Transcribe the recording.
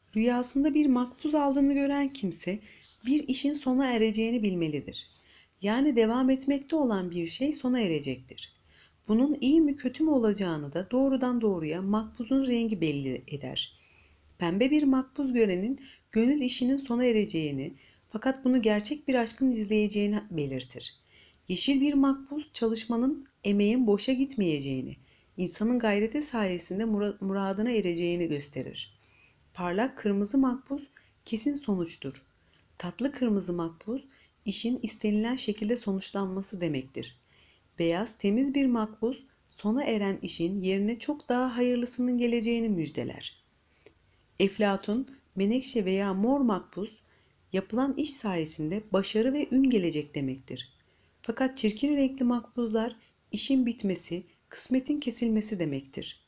Rüyasında bir makbuz aldığını gören kimse bir işin sona ereceğini bilmelidir. Yani devam etmekte olan bir şey sona erecektir. Bunun iyi mi kötü mü olacağını da doğrudan doğruya makbuzun rengi belli eder. Pembe bir makbuz görenin gönül işinin sona ereceğini fakat bunu gerçek bir aşkın izleyeceğini belirtir. Yeşil bir makbuz çalışmanın, emeğin boşa gitmeyeceğini, insanın gayreti sayesinde muradına ereceğini gösterir. Parlak kırmızı makbuz kesin sonuçtur. Tatlı kırmızı makbuz işin istenilen şekilde sonuçlanması demektir. Beyaz temiz bir makbuz sona eren işin yerine çok daha hayırlısının geleceğini müjdeler. Eflatun, menekşe veya mor makbuz yapılan iş sayesinde başarı ve ün gelecek demektir. Fakat çirkin renkli makbuzlar işin bitmesi, kısmetin kesilmesi demektir.